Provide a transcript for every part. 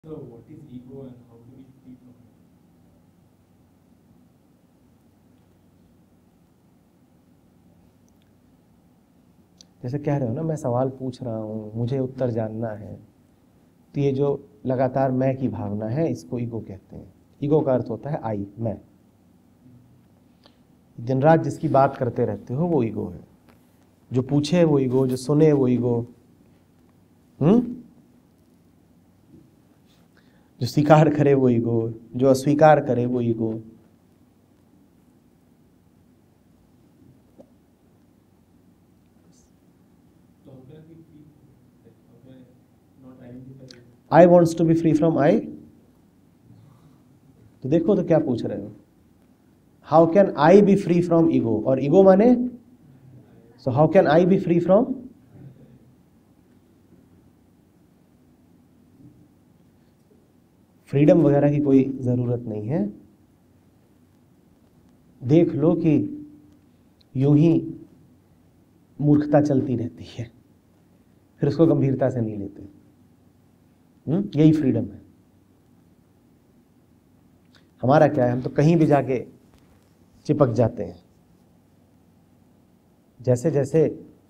So what is ego and how do we free from it? जैसे कह रहे हो ना, मैं सवाल पूछ रहा हूँ, मुझे उत्तर जानना है, तो ये जो लगातार मैं की भावना है, इसको ईगो कहते हैं। ईगो का अर्थ होता है आई, मैं। दिन रात जिसकी बात करते रहते हो वो ईगो है। जो पूछे वो ईगो, जो सुने वो ईगो, जो स्वीकार करे वो ईगो, जो अस्वीकार करे वो ego. So how can I be free? Like how can I not identify with? I wants to be free from I. तो देखो तो क्या पूछ रहे हो, how can I be free from ego, और ईगो माने, so how can I be free from. Freedom वगैरह की कोई जरूरत नहीं है। देख लो कि यूं ही मूर्खता चलती रहती है, फिर उसको गंभीरता से नहीं लेते। यही फ्रीडम है। हमारा क्या है, हम तो कहीं भी जाके चिपक जाते हैं। जैसे जैसे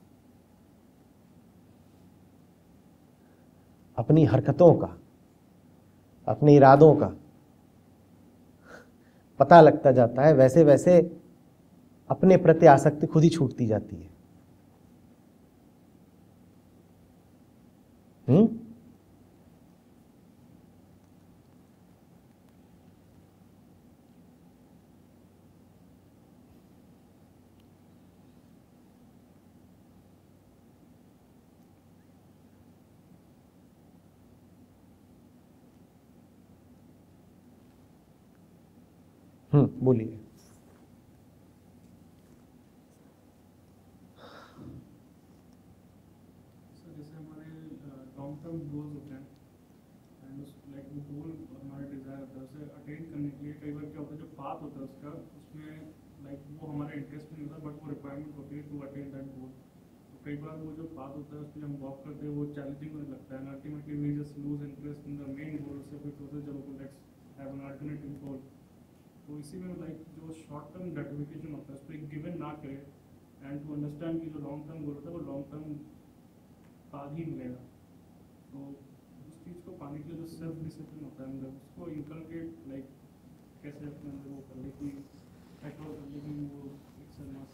अपनी हरकतों का, अपने इरादों का पता लगता जाता है, वैसे वैसे अपने प्रति आसक्ति खुद ही छूटती जाती है। बोलिए। So जैसे हमारे लॉन्ग टर्म गोल्स होते हैं एंड उस लाइक वो गोल हमारे डिजायर होता है, उसे अटेन करने के लिए कई बार क्या होता है, जो पाथ होता है उसका, उसमें लाइक वो हमारे इंटरेस्ट में नहीं होता, बट वो रिक्वायरमेंट होती है टू अटेन दैट गोल। तो कई बार वो जो पाथ होता है उस पर हम वॉक करते हैं, वो चैलेंजिंग होने लगता है, ultimately we just lose interest in the main goal. से फिर सोचते चलो let's have an alternative goal. तो इसी में लाइक जो शॉर्ट टर्म ग्रेटिफिकेशन होता है उस पर गिवन ना करे एंड टू अंडरस्टैंड कि जो लॉन्ग टर्म गोल होता है वो लॉन्ग टर्म बाद ही मिलेगा। तो उस चीज़ को पाने के लिए जो सेल्फ डिसिप्लिन होता है अंदर, उसको इनकलकेट लाइक कैसे अपने अंदर वो कर ले कि एक्सप्लोर कर ले कि वो एक मस्त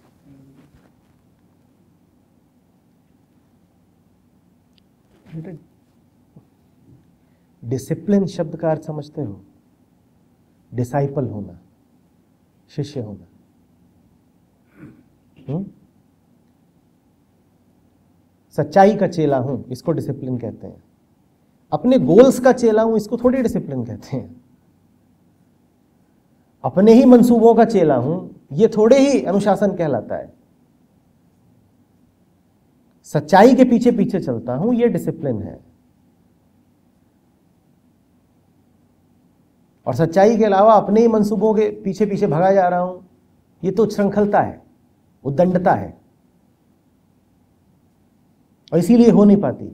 डिसिप्लिन शब्द का अर्थ समझते हो? डिसाइपल होना, शिष्य होना। सच्चाई का चेला हूं, इसको डिसिप्लिन कहते हैं। अपने गोल्स का चेला हूं, इसको थोड़ी डिसिप्लिन कहते हैं। अपने ही मंसूबों का चेला हूं, ये थोड़े ही अनुशासन कहलाता है। सच्चाई के पीछे पीछे चलता हूं, ये डिसिप्लिन है। और सच्चाई के अलावा अपने ही मंसूबों के पीछे पीछे भगा जा रहा हूं, ये तो उच्छृंखलता है, उद्दंडता है, और इसीलिए हो नहीं पाती।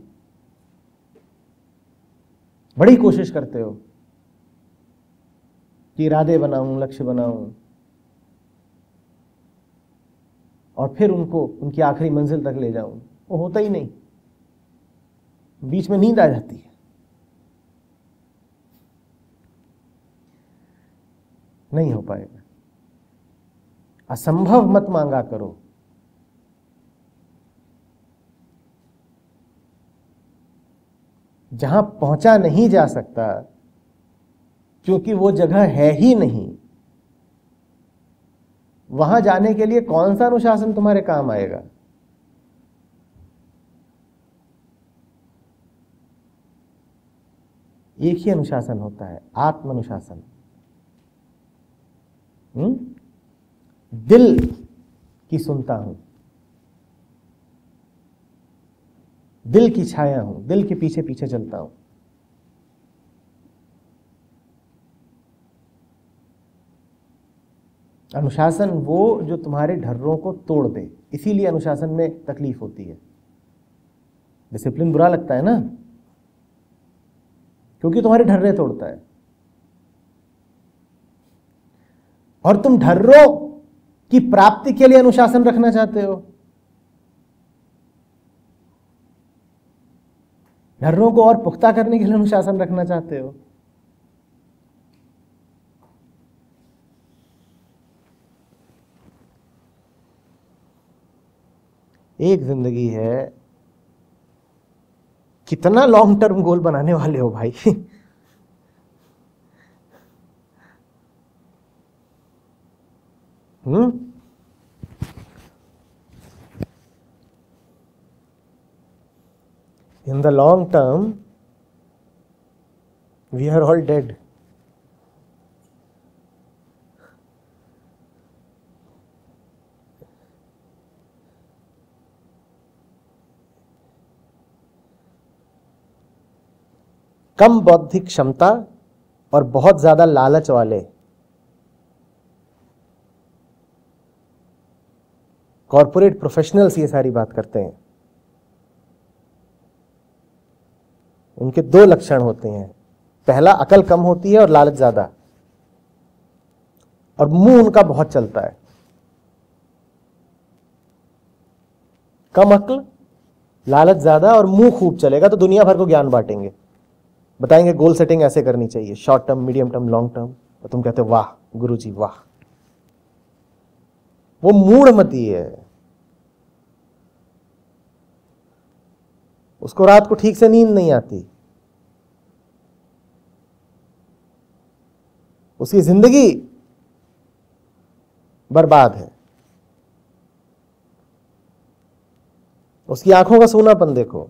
बड़ी कोशिश करते हो कि इरादे बनाऊं, लक्ष्य बनाऊं, और फिर उनको उनकी आखिरी मंजिल तक ले जाऊं, वो होता ही नहीं। बीच में नींद आ जाती है। नहीं हो पाएगा। असंभव मत मांगा करो। जहां पहुंचा नहीं जा सकता क्योंकि वो जगह है ही नहीं, वहां जाने के लिए कौन सा अनुशासन तुम्हारे काम आएगा? एक ही अनुशासन होता है, आत्म अनुशासन। दिल की सुनता हूं, दिल की छाया हूं, दिल के पीछे पीछे चलता हूं। अनुशासन वो जो तुम्हारे ढर्रों को तोड़ दे, इसीलिए अनुशासन में तकलीफ होती है। डिसिप्लिन बुरा लगता है ना, क्योंकि तुम्हारे ढर्रे तोड़ता है। और तुम ढर्रों की प्राप्ति के लिए अनुशासन रखना चाहते हो, ढर्रों को और पुख्ता करने के लिए अनुशासन रखना चाहते हो। एक जिंदगी है, कितना लॉन्ग टर्म गोल बनाने वाले हो भाई। In the long term, we are all dead. कम बौद्धिक क्षमता और बहुत ज्यादा लालच वाले कॉर्पोरेट प्रोफेशनल्स ये सारी बात करते हैं। उनके दो लक्षण होते हैं, पहला अकल कम होती है और लालच ज्यादा, और मुंह उनका बहुत चलता है। कम अक्ल, लालच ज्यादा और मुंह खूब चलेगा तो दुनिया भर को ज्ञान बांटेंगे, बताएंगे गोल सेटिंग ऐसे करनी चाहिए, short term, medium term, long term, और तुम कहते हो वाह गुरुजी वाह। वो मूढ़मती है, उसको रात को ठीक से नींद नहीं आती, उसकी जिंदगी बर्बाद है। उसकी आंखों का सूनापन देखो,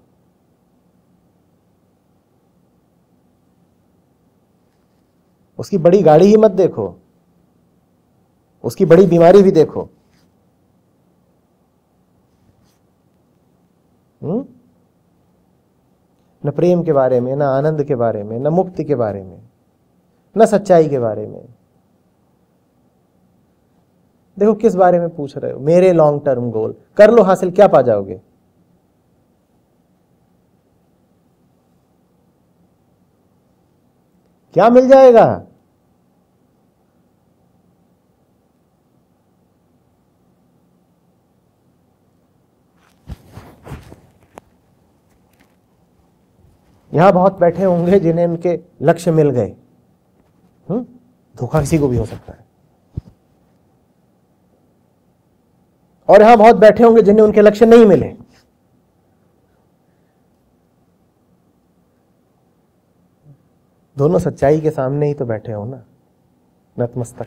उसकी बड़ी गाड़ी ही मत देखो, उसकी बड़ी बीमारी भी देखो। न प्रेम के बारे में, न आनंद के बारे में, न मुक्ति के बारे में, न सच्चाई के बारे में। देखो किस बारे में पूछ रहे हो, मेरे लॉन्ग टर्म गोल कर लो हासिल, क्या पा जाओगे? क्या मिल जाएगा? यहां बहुत बैठे होंगे जिन्हें उनके लक्ष्य मिल गए। धोखा किसी को भी हो सकता है। और यहां बहुत बैठे होंगे जिन्हें उनके लक्ष्य नहीं मिले। दोनों सच्चाई के सामने ही तो बैठे हो ना, नतमस्तक।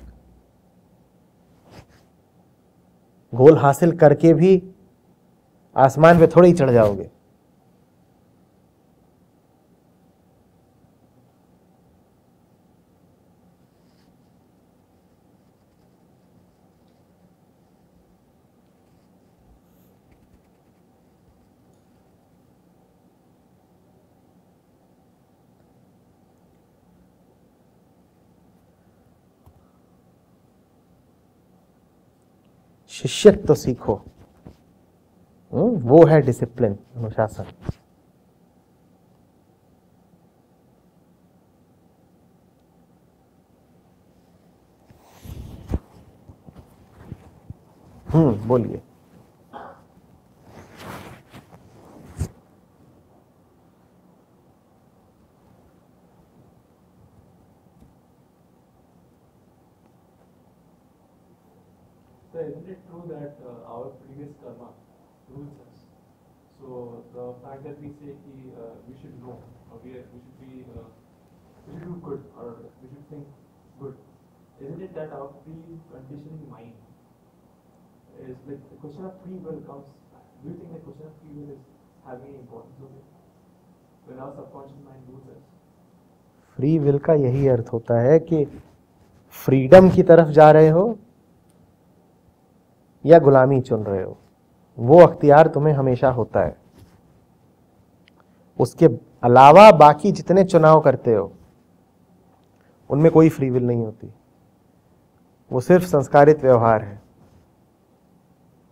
गोल हासिल करके भी आसमान पे थोड़े ही चढ़ जाओगे। शिष्यत्व सीखो, वो है डिसिप्लिन, अनुशासन। बोलिए। So isn't it true that our previous karma rules us? So the fact that we say we should know, or we should do good, or we should think good, isn't it that our pre-conditioning mind is like the question of free will comes? Do you think the question of free will is having any importance of it when our subconscious mind rules us? Free will का यही अर्थ होता है कि freedom की तरफ जा रहे हो या गुलामी चुन रहे हो, वो अख्तियार तुम्हें हमेशा होता है। उसके अलावा बाकी जितने चुनाव करते हो उनमें कोई फ्री विल नहीं होती, वो सिर्फ संस्कारित व्यवहार है।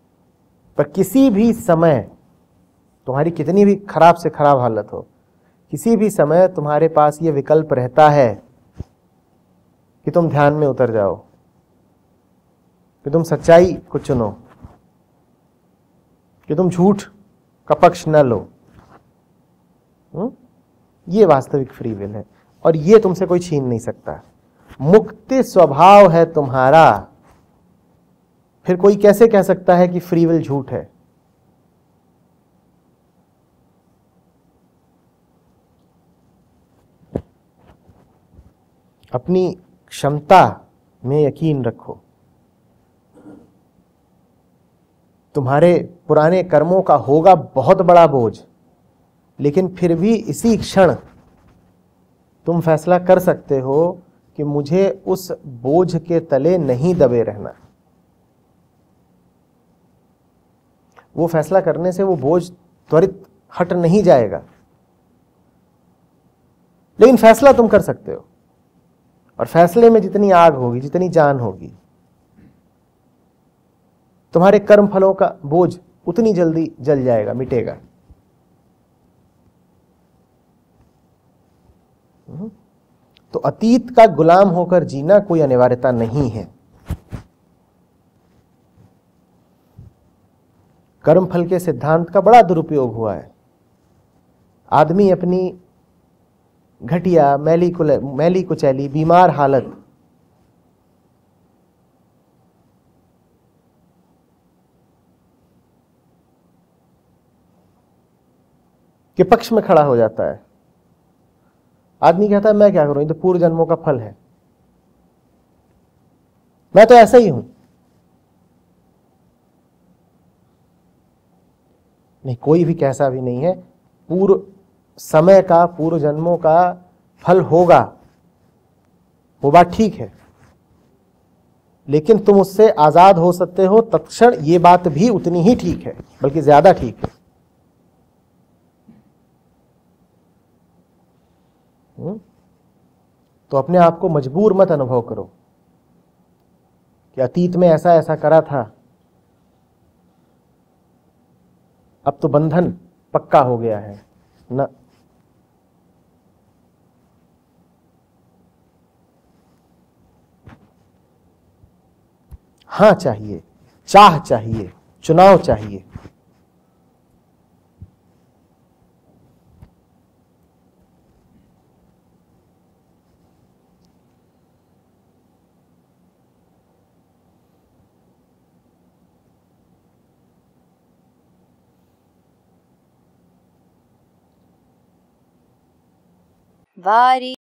पर किसी भी समय तुम्हारी कितनी भी खराब से खराब हालत हो, किसी भी समय तुम्हारे पास ये विकल्प रहता है कि तुम ध्यान में उतर जाओ, कि तुम सच्चाई को चुनो, कि तुम झूठ का पक्ष न लो। ये वास्तविक फ्री विल है और ये तुमसे कोई छीन नहीं सकता। मुक्ति स्वभाव है तुम्हारा, फिर कोई कैसे कह सकता है कि फ्री विल झूठ है? अपनी क्षमता में यकीन रखो। तुम्हारे पुराने कर्मों का होगा बहुत बड़ा बोझ, लेकिन फिर भी इसी क्षण तुम फैसला कर सकते हो कि मुझे उस बोझ के तले नहीं दबे रहना। वो फैसला करने से वो बोझ त्वरित हट नहीं जाएगा, लेकिन फैसला तुम कर सकते हो। और फैसले में जितनी आग होगी, जितनी जान होगी, तुम्हारे कर्म फलों का बोझ उतनी जल्दी जल जाएगा, मिटेगा। तो अतीत का गुलाम होकर जीना कोई अनिवार्यता नहीं है। कर्मफल के सिद्धांत का बड़ा दुरुपयोग हुआ है। आदमी अपनी घटिया, मैली कुचैली, बीमार हालत के पक्ष में खड़ा हो जाता है। आदमी कहता है मैं क्या करूं, ये तो पूर्व जन्मों का फल है, मैं तो ऐसा ही हूं। नहीं, कोई भी कैसा भी नहीं है। पूर्व समय का, पूर्व जन्मों का फल होगा, वो बात ठीक है, लेकिन तुम उससे आजाद हो सकते हो तत्क्षण, ये बात भी उतनी ही ठीक है, बल्कि ज्यादा ठीक है। तो अपने आप को मजबूर मत अनुभव करो कि अतीत में ऐसा ऐसा करा था, अब तो बंधन पक्का हो गया है। न, हाँ चाहिए, चाह चाहिए, चुनाव चाहिए। वारी